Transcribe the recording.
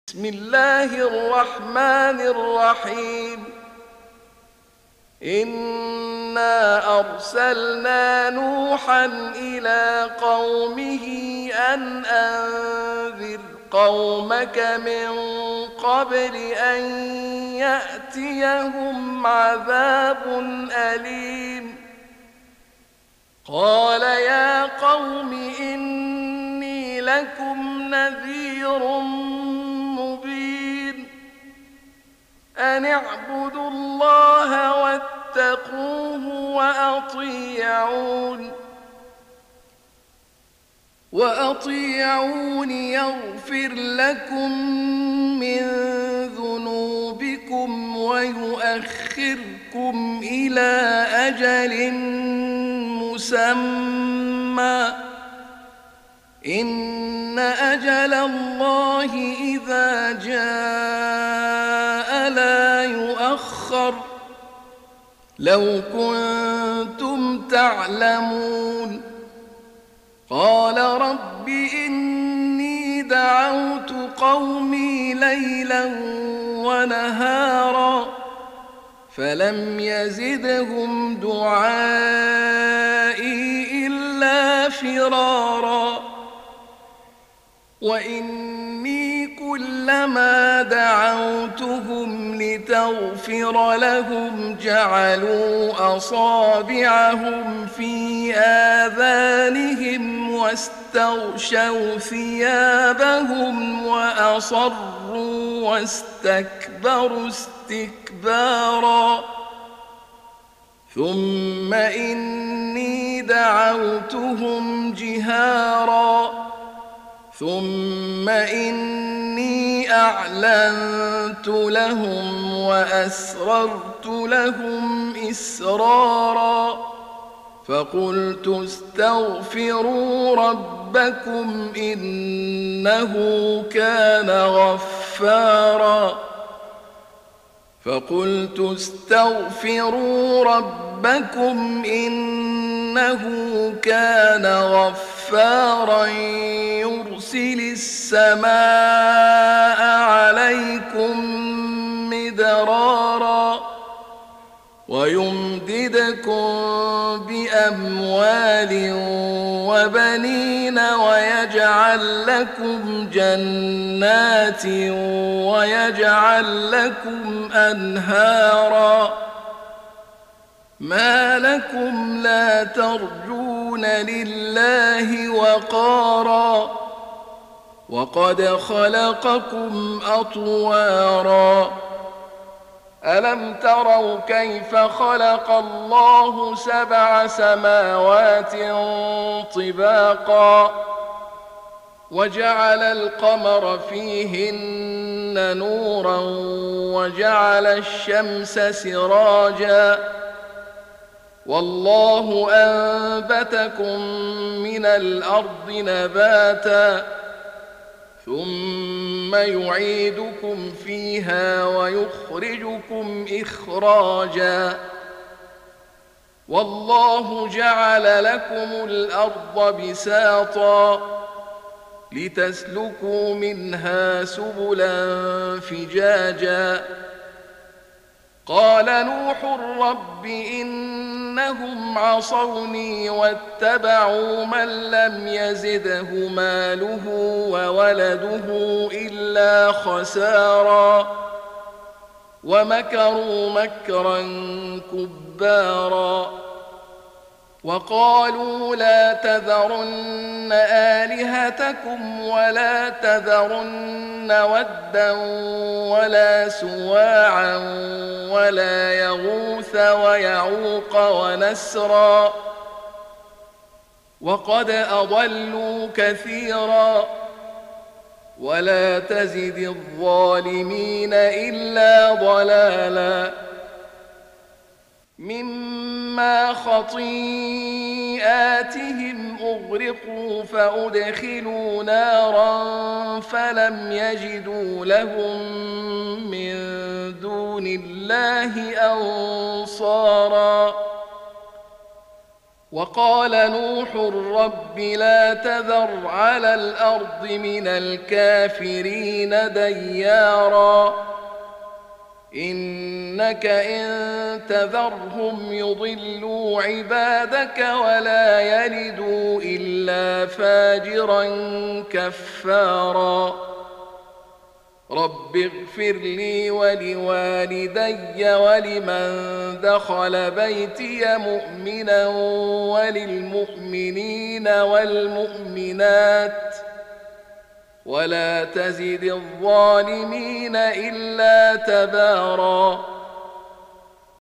بسم الله الرحمن الرحيم إنا أرسلنا نوحا إلى قومه أن أنذر قومك من قبل أن يأتيهم عذاب أليم قال يا قوم إني لكم نذير مبين أن اعبدوا الله واتقوه وأطيعون يغفر لكم من ذنوبكم ويؤخركم إلى أجل مسمى إن أجل الله إذا جاء لا يؤخر لو كنتم تعلمون قال رب إني دعوت قومي ليلا ونهارا فلم يزدهم دعائي إلا فرارا وإني كلما دعوتهم لتغفر لهم جعلوا أصابعهم في آذانهم واستغشوا ثيابهم وأصروا واستكبروا استكبارا ثم إني دعوتهم جهارا ثم إني أعلنت لهم وأسررت لهم إسرارا فقلت استغفروا ربكم إنه كان غفارا يرسل السماء عليكم مدرارا ويمددكم بأموال وبنين ويجعل لكم جنات ويجعل لكم أنهارا ما لكم لا ترجون لله وقارا وقد خلقكم أطوارا ألم تروا كيف خلق الله 7 سماوات طباقا وجعل القمر فيهن نورا وجعل الشمس سراجا والله أنبتكم من الأرض نباتا ثم يعيدكم فيها ويخرجكم إخراجا والله جعل لكم الأرض بساطا لتسلكوا منها سبلا فجاجا قال نوح رب إنهم عصوني واتبعوا من لم يزده ماله وولده إلا خسارا ومكروا مكرا كبارا وقالوا لا تذرن آلهتكم ولا تذرن ودا ولا سواعا ولا يغوث ويعوق ونسرا وقد أضلوا كثيرا ولا تزد الظالمين إلا ضلالا مما خطيئاتهم أغرقوا فأدخلوا نارا فلم يجدوا لهم من دون دون الله أنصارا. وقال نوح رب لا تذر على الأرض من الكافرين ديارا إنك إن تذرهم يضلوا عبادك ولا يلدوا إلا فاجرا كفارا رب اغفر لي ولوالدي ولمن دخل بيتي مؤمنا وللمؤمنين والمؤمنات ولا تزد الظالمين إلا تباراً